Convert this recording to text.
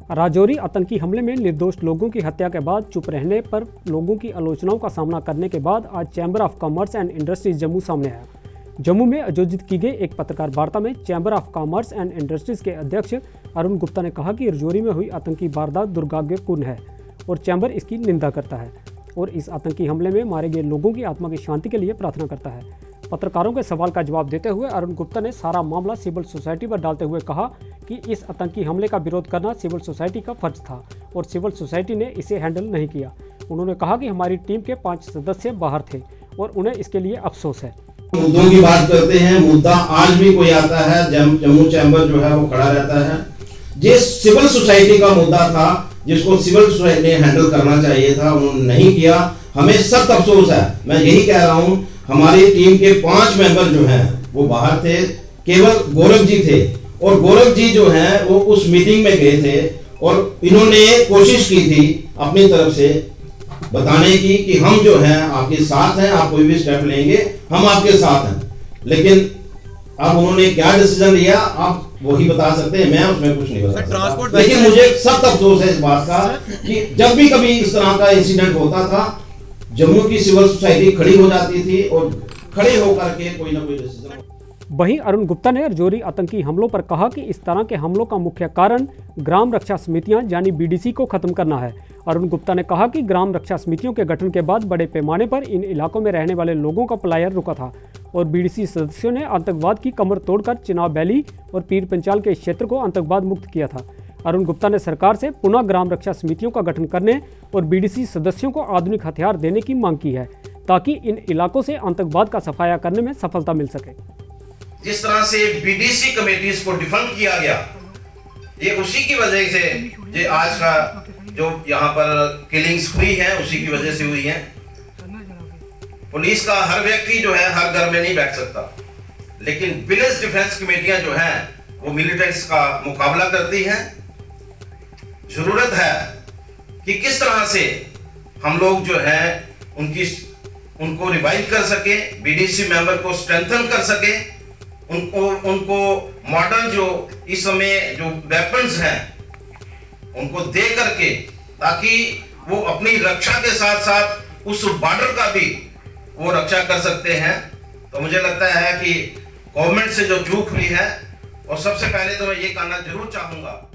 राजौरी आतंकी हमले में निर्दोष लोगों की हत्या के बाद चुप रहने पर लोगों की आलोचनाओं का सामना करने के बाद आज chamber of commerce and industries Jammu सामने आया। जम्मू में आयोजित की गई एक पत्रकार वार्ता में chamber of commerce and industries के अध्यक्ष अरुण गुप्ता ने कहा कि राजौरी में हुई आतंकी वारदात दुर्भाग्यपूर्ण है और चैम्बर इसकी निंदा करता है और इस आतंकी हमले में मारे गए लोगों की आत्मा की शांति के लिए प्रार्थना करता है। पत्रकारों के सवाल का जवाब देते हुए अरुण गुप्ता ने सारा मामला सिविल सोसाइटी पर डालते हुए कहा कि इस आतंकी हमले का विरोध करना सिविल सोसाइटी का फर्ज था और सिविल सोसाइटी ने इसे हैंडल नहीं किया। उन्होंने कहा कि हमारी टीम के 5 सदस्य बाहर थे और उन्हें इसके लिए अफसोस है। मुद्दों की बात करते हैं, मुद्दा आज भी कोई आता है, जम्मू चैम्बर जो है वो खड़ा रहता है। जिस सिविल सोसाइटी का मुद्दा था, जिसको सिविल सोसाइटी ने हैंडल करना चाहिए था, उन्होंने नहीं किया। हमें सख्त अफसोस है। मैं यही कह रहा हूं, हमारी टीम के 5 मेंबर जो हैं वो बाहर थे, केवल गौरव जी थे और गौरव जी जो हैं वो उस मीटिंग में गए थे और इन्होंने कोशिश की थी अपनी तरफ से बताने की कि हम जो हैं आपके साथ हैं, आप कोई भी स्टेप लेंगे हम आपके साथ हैं। लेकिन अब उन्होंने क्या डिसीजन लिया आप वही बता सकते हैं, मैं उसमें कुछ नहीं बता सकता। लेकिन मुझे सख्त अफसोस है इस बात का कि जब भी कभी इस तरह का इंसिडेंट होता था, जम्मू की सिविल सोसाइटी खड़ी हो जाती थी और खड़े होकर के कोई ना कोई डिसीजन। वहीं अरुण गुप्ता ने राजौरी आतंकी हमलों पर कहा कि इस तरह के हमलों का मुख्य कारण ग्राम रक्षा समितियां यानी बीडीसी को खत्म करना है। अरुण गुप्ता ने कहा कि ग्राम रक्षा समितियों के गठन के बाद बड़े पैमाने पर इन इलाकों में रहने वाले लोगों का पलायन रुका था और बीडीसी सदस्यों ने आतंकवाद की कमर तोड़कर चिनाब वैली और पीर पंचाल के क्षेत्र को आतंकवाद मुक्त किया था। अरुण गुप्ता ने सरकार से पुनः ग्राम रक्षा समितियों का गठन करने और बीडीसी सदस्यों को आधुनिक हथियार देने की मांग की है ताकि इन इलाकों से आतंकवाद का सफाया करने में सफलता मिल सके। जिस तरह से बीडीसी कमेटीज को डिफंड किया गया, ये उसी की वजह से ये आज का जो यहाँ पर किलिंग्स हुई है उसी की वजह से हुई है। पुलिस का हर व्यक्ति जो है हर घर में नहीं बैठ सकता, लेकिन विलेज डिफेंस कमेटियां जो हैं वो मिलिटेंट्स का मुकाबला करती हैं। जरूरत है कि किस तरह से हम लोग जो है उनको रिवाइव कर सके, बीडीसी मेंबर को स्ट्रेंथन कर सके, उनको मॉडर्न जो इस समय जो वेपन्स हैं उनको दे करके, ताकि वो अपनी रक्षा के साथ साथ उस बॉर्डर का भी वो रक्षा कर सकते हैं। तो मुझे लगता है कि गवर्नमेंट से जो चूक हुई है, और सबसे पहले तो मैं ये कहना जरूर चाहूंगा